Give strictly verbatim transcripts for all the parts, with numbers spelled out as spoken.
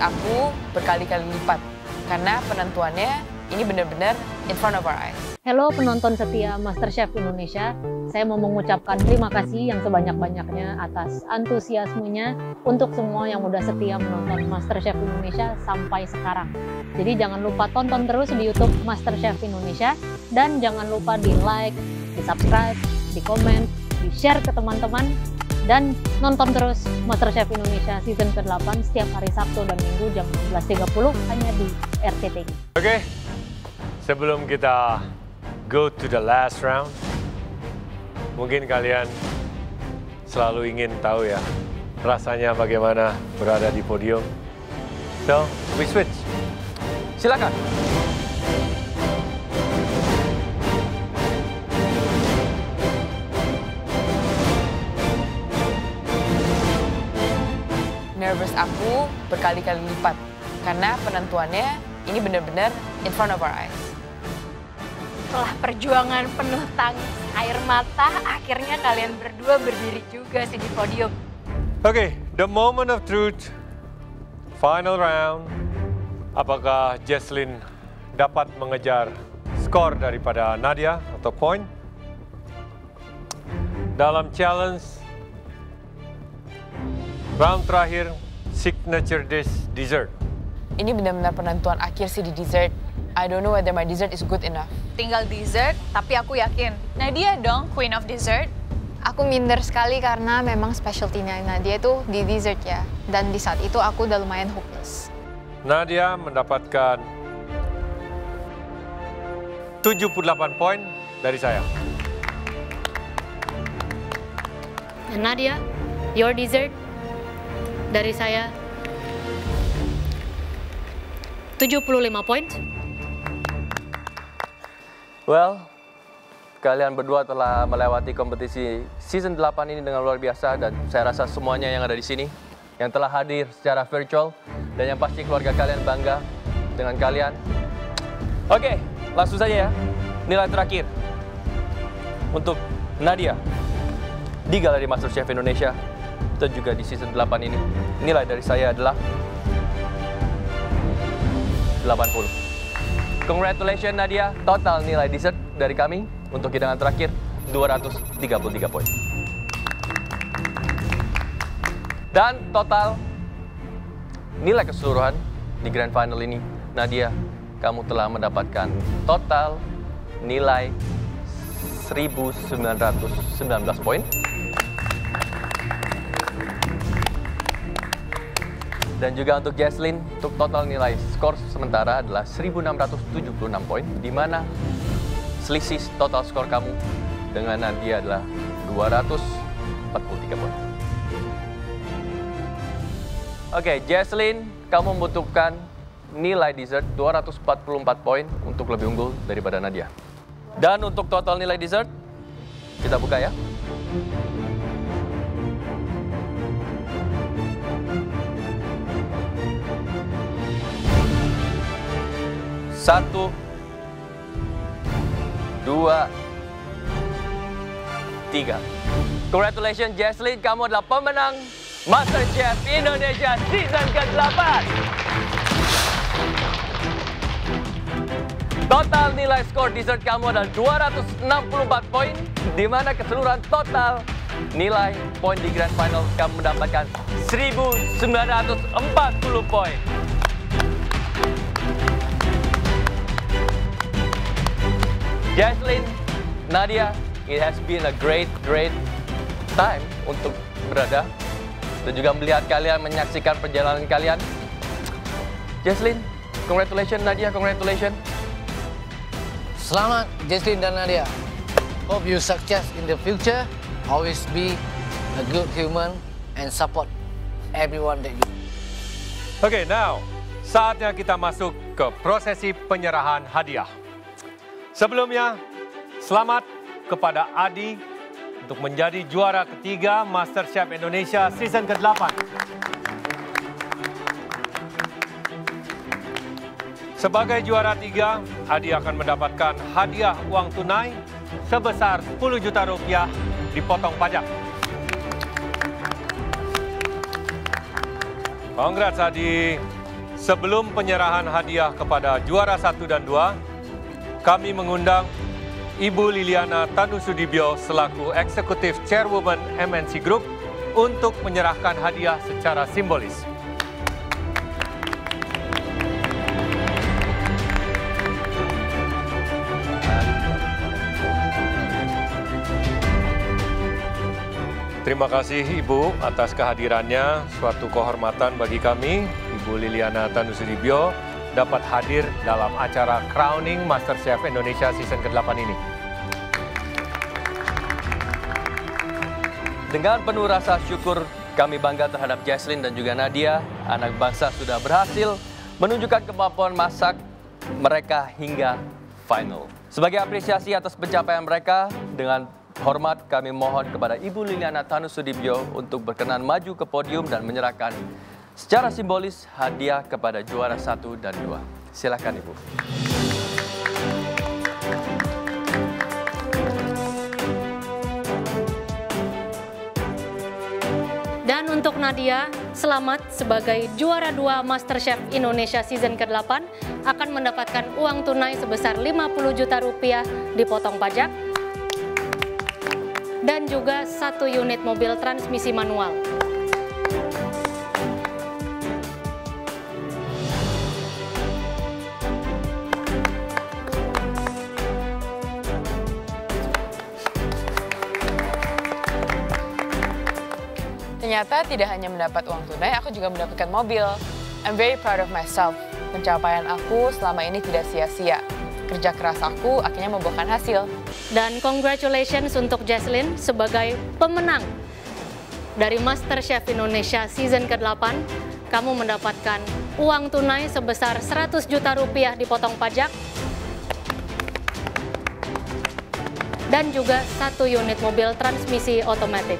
aku berkali-kali lipat. Karena penentuannya ini benar-benar in front of our eyes. Halo penonton setia MasterChef Indonesia, saya mau mengucapkan terima kasih yang sebanyak-banyaknya atas antusiasmenya untuk semua yang udah setia menonton MasterChef Indonesia sampai sekarang. Jadi jangan lupa tonton terus di YouTube MasterChef Indonesia dan jangan lupa di like, di subscribe, di komen, di share ke teman-teman dan nonton terus MasterChef Indonesia season ke delapan setiap hari Sabtu dan Minggu jam enam belas tiga puluh hanya di R T T I. Oke, sebelum kita go to the last round, mungkin kalian selalu ingin tahu ya, rasanya bagaimana berada di podium. So, we switch. Silakan. Nervous aku berkali-kali lipat. Karena penentuannya ini benar-benar in front of our eyes. Setelah perjuangan penuh tangis, air mata, akhirnya kalian berdua berdiri juga sih di podium. Oke, okay, the moment of truth, final round. Apakah Jesslyn dapat mengejar skor daripada Nadia atau poin? Dalam challenge round terakhir, signature dish dessert. Ini benar-benar penentuan akhir sih di dessert. I don't know whether my dessert is good enough. Tinggal dessert, tapi aku yakin Nadia dong, queen of dessert. Aku minder sekali karena memang specialty-nya Nadia itu di dessert ya. Dan di saat itu aku udah lumayan hopeless. Nadia mendapatkan tujuh puluh delapan poin dari saya. Dan Nadia, your dessert dari saya tujuh puluh lima poin. Well, kalian berdua telah melewati kompetisi season delapan ini dengan luar biasa dan saya rasa semuanya yang ada di sini yang telah hadir secara virtual dan yang pasti keluarga kalian bangga dengan kalian. Oke, langsung saja ya. Nilai terakhir untuk Nadia di Galeri MasterChef Indonesia dan juga di season delapan ini. Nilai dari saya adalah delapan puluh. Congratulations Nadia, total nilai dessert dari kami untuk hidangan terakhir dua ratus tiga puluh tiga poin. Dan total nilai keseluruhan di grand final ini, Nadia, kamu telah mendapatkan total nilai seribu sembilan ratus sembilan belas poin. Dan juga untuk Jesslyn, untuk total nilai skor sementara adalah seribu enam ratus tujuh puluh enam poin, di mana selisih total skor kamu dengan Nadia adalah dua ratus empat puluh tiga poin. Oke, Jesslyn, kamu membutuhkan nilai dessert dua ratus empat puluh empat poin untuk lebih unggul daripada Nadia. Dan untuk total nilai dessert, kita buka ya. Satu, dua, tiga. Congratulations Jesslyn, kamu adalah pemenang MasterChef Indonesia season ke delapan. Total nilai skor dessert kamu adalah dua ratus enam puluh empat poin, di mana keseluruhan total nilai poin di grand final kamu mendapatkan seribu sembilan ratus empat puluh poin. Jesslyn, Nadia, it has been a great, great time untuk berada dan juga melihat kalian, menyaksikan perjalanan kalian. Jesslyn, congratulations Nadia, congratulations. Selamat Jesslyn dan Nadia. Hope you success in the future. Always be a good human and support everyone that you. Oke, okay, now saatnya kita masuk ke prosesi penyerahan hadiah. Sebelumnya, selamat kepada Adi untuk menjadi juara ketiga MasterChef Indonesia season ke delapan. Sebagai juara tiga, Adi akan mendapatkan hadiah uang tunai sebesar sepuluh juta rupiah dipotong pajak. Congrats Adi. sebelum penyerahan hadiah kepada juara satu dan dua, kami mengundang Ibu Liliana Tanusudibyo selaku Eksekutif Chairwoman M N C Group untuk menyerahkan hadiah secara simbolis. Terima kasih Ibu atas kehadirannya, suatu kehormatan bagi kami, Ibu Liliana Tanusudibyo, dapat hadir dalam acara Crowning MasterChef Indonesia Season ke delapan ini. Dengan penuh rasa syukur, kami bangga terhadap Jesslyn dan juga Nadia. Anak bangsa sudah berhasil menunjukkan kemampuan masak mereka hingga final. Sebagai apresiasi atas pencapaian mereka, dengan hormat kami mohon kepada Ibu Liliana Tanusudibyo untuk berkenan maju ke podium dan menyerahkan secara simbolis hadiah kepada juara satu dan dua. Silakan Ibu. Dan untuk Nadia, selamat sebagai juara dua MasterChef Indonesia Season ke delapan akan mendapatkan uang tunai sebesar lima puluh juta rupiah dipotong pajak dan juga satu unit mobil transmisi manual. Ternyata tidak hanya mendapat uang tunai, aku juga mendapatkan mobil. I'm very proud of myself. Pencapaian aku selama ini tidak sia-sia. Kerja keras aku akhirnya membuahkan hasil. Dan congratulations untuk Jesslyn sebagai pemenang dari MasterChef Indonesia Season ke delapan. Kamu mendapatkan uang tunai sebesar seratus juta rupiah dipotong pajak dan juga satu unit mobil transmisi otomatis.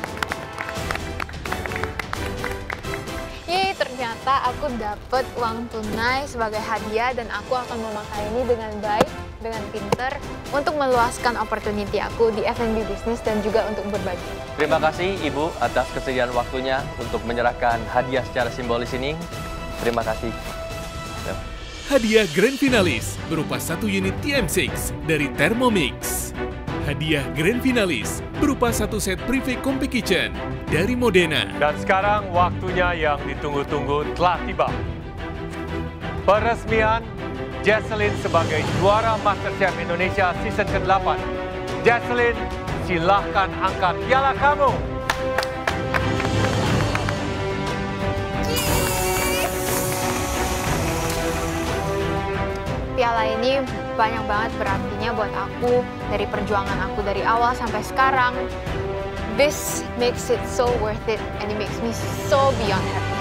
Yeay, ternyata aku dapat uang tunai sebagai hadiah dan aku akan memakai ini dengan baik, dengan pintar untuk meluaskan opportunity aku di F and B bisnis dan juga untuk berbagi. Terima kasih Ibu atas kesediaan waktunya untuk menyerahkan hadiah secara simbolis ini. Terima kasih. Ya. Hadiah Grand Finalis berupa satu unit T M enam dari Thermomix. Hadiah Grand Finalis berupa satu set Privé Combi Kitchen dari Modena. Dan sekarang waktunya yang ditunggu-tunggu telah tiba. Peresmian Jesslyn sebagai juara MasterChef Indonesia Season ke delapan. Jesslyn, silahkan angkat piala kamu. Piala ini banyak banget berartinya buat aku, dari perjuangan aku dari awal sampai sekarang. This makes it so worth it and it makes me so beyond happy.